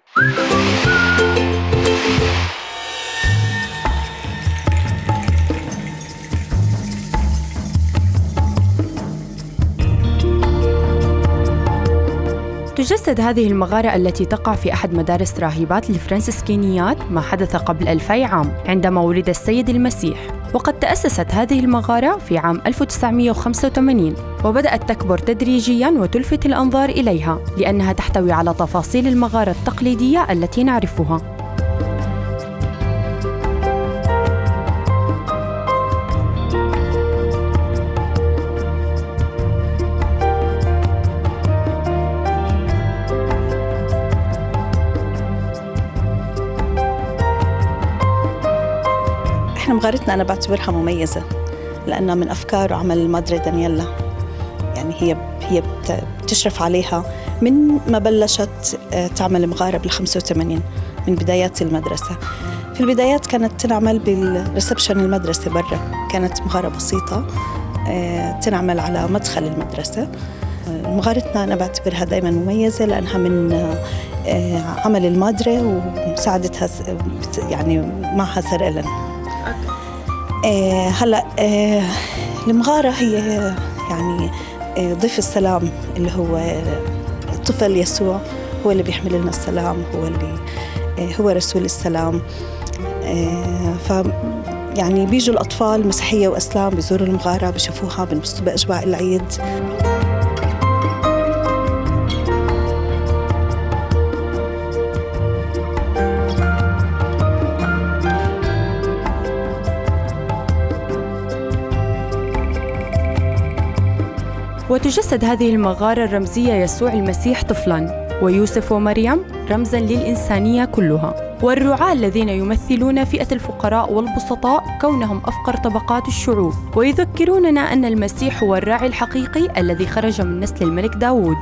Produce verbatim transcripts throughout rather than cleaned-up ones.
تجسد هذه المغارة التي تقع في أحد مدارس راهبات الفرنسسكينيات ما حدث قبل ألفي عام عندما ولد السيد المسيح. وقد تأسست هذه المغارة في عام ألف وتسعمائة وخمسة وثمانين، وبدأت تكبر تدريجياً وتلفت الأنظار إليها لأنها تحتوي على تفاصيل المغارة التقليدية التي نعرفها. إحنا مغارتنا أنا بعتبرها مميزة لأنها من أفكار وعمل المادري دانييلا، يعني هي هي بتشرف عليها من ما بلشت تعمل مغارة بالخمسة وثمانين من بدايات المدرسة. في البدايات كانت تنعمل بالريسبشن المدرسة برا، كانت مغارة بسيطة تنعمل على مدخل المدرسة. مغارتنا أنا بعتبرها دائما مميزة لأنها من عمل المادري ومساعدتها يعني معها سر إلين. آه هلا آه المغارة هي يعني آه ضيف السلام اللي هو الطفل يسوع، هو اللي بيحمل لنا السلام، هو اللي آه هو رسول السلام. آه ف يعني بيجوا الأطفال مسيحية وإسلام بيزوروا المغارة، بيشوفوها، بينبسطوا بأجواء العيد. وتجسد هذه المغارة الرمزية يسوع المسيح طفلاً، ويوسف ومريم رمزاً للإنسانية كلها، والرعاة الذين يمثلون فئة الفقراء والبسطاء كونهم أفقر طبقات الشعوب، ويذكروننا أن المسيح هو الراعي الحقيقي الذي خرج من نسل الملك داود.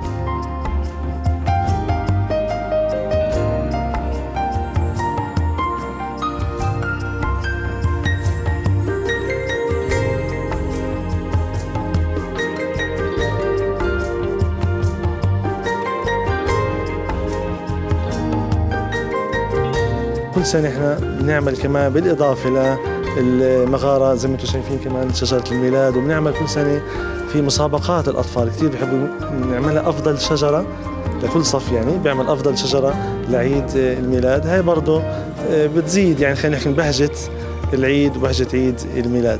كل سنة احنا بنعمل كمان بالإضافة للمغارة زي ما انتم شايفين كمان شجرة الميلاد، وبنعمل كل سنة في مسابقات الأطفال كثير بيحبوا نعملها أفضل شجرة لكل صف، يعني بيعمل أفضل شجرة لعيد الميلاد. هاي برضه بتزيد يعني خلينا نحكي بهجة العيد وبهجة عيد الميلاد.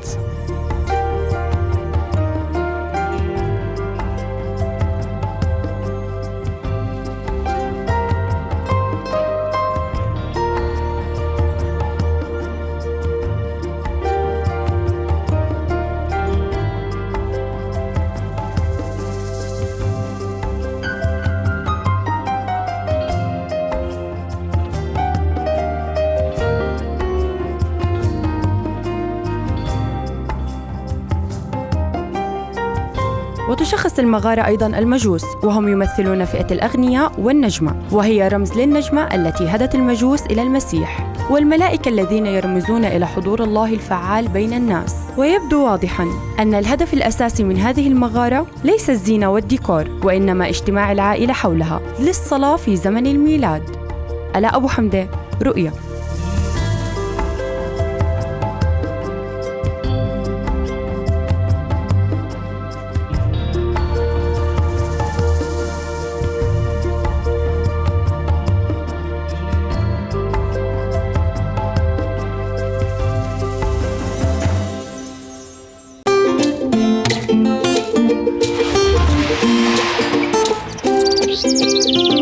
وتشخص المغارة أيضاً المجوس، وهم يمثلون فئة الأغنياء والنجمة، وهي رمز للنجمة التي هدت المجوس إلى المسيح، والملائكة الذين يرمزون إلى حضور الله الفعال بين الناس. ويبدو واضحاً أن الهدف الأساسي من هذه المغارة ليس الزينة والديكور، وإنما اجتماع العائلة حولها للصلاة في زمن الميلاد. آلاء أبو حمدة، رؤية. Thank you.